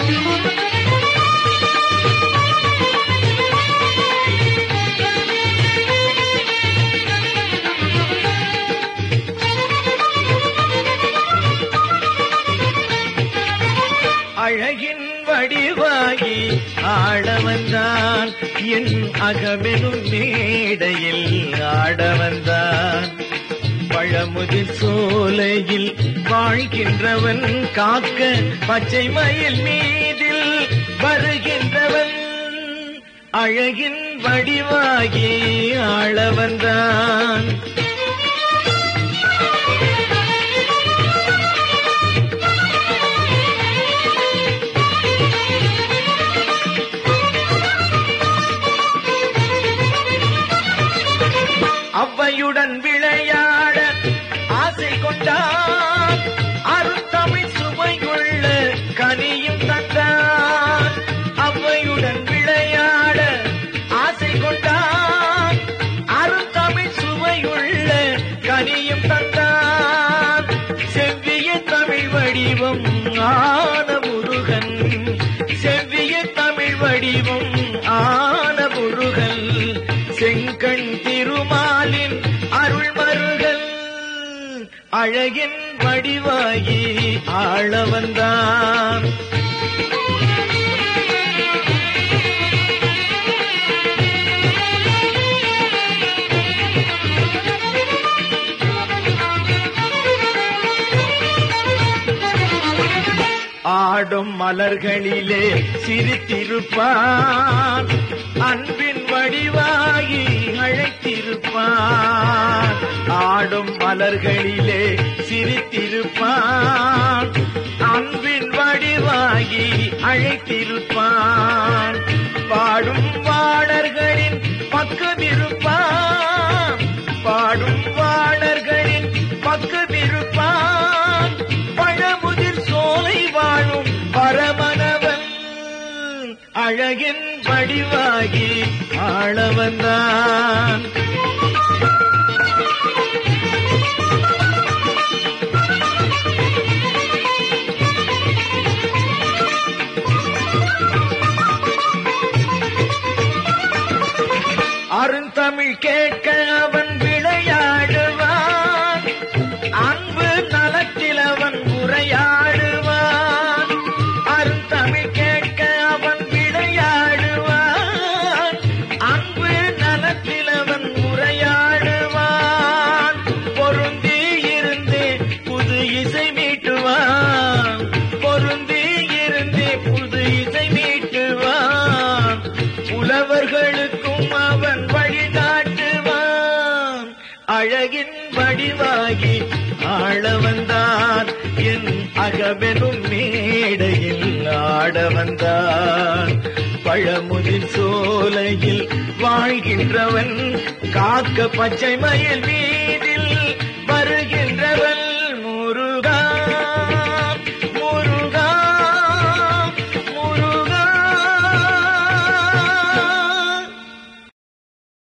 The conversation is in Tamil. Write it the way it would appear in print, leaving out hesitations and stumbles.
அழகின் வடிவாகி ஆடவந்தான் என் அகமெனும் மேடையில் ஆடவந்தான். பழமுதிர் சோலையில் வாழ்கின்றவன் காக்க பச்சை மயில் மீதில் வருகின்றவன். அழகின் வடிவாகி ஆளவந்தான். அவ்வையுடன் விளையாட ஆசை கொண்டான், அருந்தமிழ் சுவையுள்ள கனியும் தந்தான். அவ்வையுடன் விளையாட ஆசை கொண்டான், அருந்தமிழ் சுவையுள்ள கனியும் தந்தான். செவ்விய தமிழ் வடிவம் ஆன முருகன், செவ்விய தமிழ் வடிவம் ஆன முருகன். செங்கண் திருமாலின் அருள்மருகன், அழகின் வடிவாகி ஆளவந்தான். ஆடும் மலர்களிலே சிரித்திருப்பான், அன்பின் வடிவாகி அழைத்திருப்பான். ஆடும் மலர்களிலே சிரித்திருப்பான், அன்பின் வடிவாகி அழைத்திருப்பான். பாடும் வாணர்களின் பக்கமிருப்பான், பாடும் வாணர்களின் பக்கமிருப்பான். பழமுதிர் சோலை வாழும் பரமனவன், அழகின் வடிவாகி ஆளவந்தான். அருந்தமிழ் கேட்க அவன் விளையாடுவான், அன்பு நலத்தில் அவன் உரையாடுவான். அருந்தமிழ் கேட்க அவன் விளையாடுவான், அன்பு நலத்தில் அவன் உரையாடுவான். பொருந்தி இருந்தே புது இசை மீட்டுவான், பொருந்தி இருந்தே புது இசை மீட்டுவான். புலவர்களுக்கும் அவன் வழிகாட்டுவான், அழகின் வடிவாகி ஆளவந்தான். என் அகமெனும் மேடையில் ஆடவந்தான். பழமுதிர் சோலையில் வாழ்கின்றவன் காக்க பச்சை மயில்